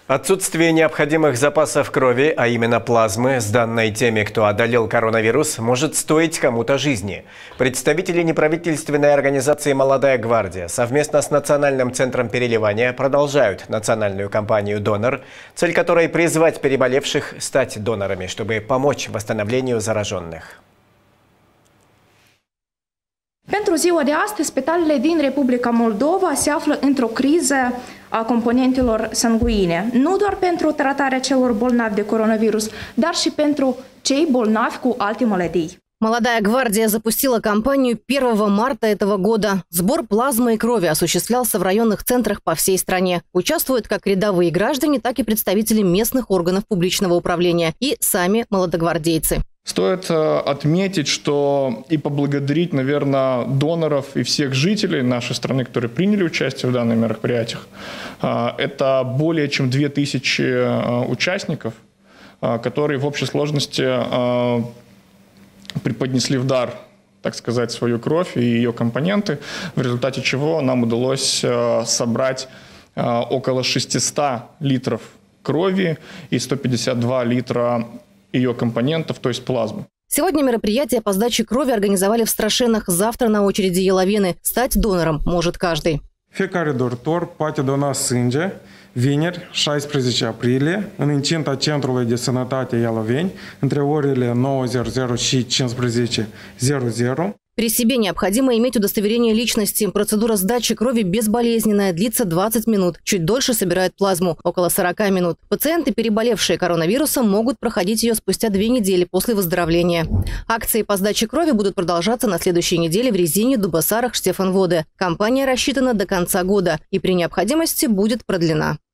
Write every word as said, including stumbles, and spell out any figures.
Отсутствие необходимых запасов крови, а именно плазмы, сданной теми, кто одолел коронавирус, может стоить кому-то жизни. Представители неправительственной организации «Молодая гвардия» совместно с Национальным центром переливания продолжают национальную кампанию «Донор», цель которой призвать переболевших стать донорами, чтобы помочь восстановлению зараженных. Pentru ziua de astăzi, spitalele din Republica Moldova se află într-o criză a componentelor sanguine, nu doar pentru tratarea celor bolnavi de coronavirus, dar și pentru cei bolnavi cu alte maladii. «Молодая гвардия» запустила кампанию первого марта этого года. Сбор плазмы и крови осуществлялся в районных центрах по всей стране. Участвуют как рядовые граждане, так и представители местных органов публичного управления и сами молодогвардейцы. Стоит отметить, что и поблагодарить, наверное, доноров и всех жителей нашей страны, которые приняли участие в данных мероприятиях. Это более чем две тысячи участников, которые в общей сложности преподнесли в дар, так сказать, свою кровь и ее компоненты, в результате чего нам удалось собрать около шестисот литров крови и ста пятидесяти двух литра ее компонентов, то есть плазмы. Сегодня мероприятие по сдаче крови организовали в Страшенах. Завтра на очереди Еловены. Stать донором может каждый. Fiecare doritor poate dona sânge vineri, șaisprezece aprilie, în incinta Centrului de Sănătate Ialoveni, între orele nouă și cincisprezece. При себе необходимо иметь удостоверение личности. Процедура сдачи крови безболезненная, длится двадцать минут. Чуть дольше собирают плазму – около сорока минут. Пациенты, переболевшие коронавирусом, могут проходить ее спустя две недели после выздоровления. Акции по сдаче крови будут продолжаться на следующей неделе в Резине, Дубасарах, Штефанводе. Кампания рассчитана до конца года и при необходимости будет продлена.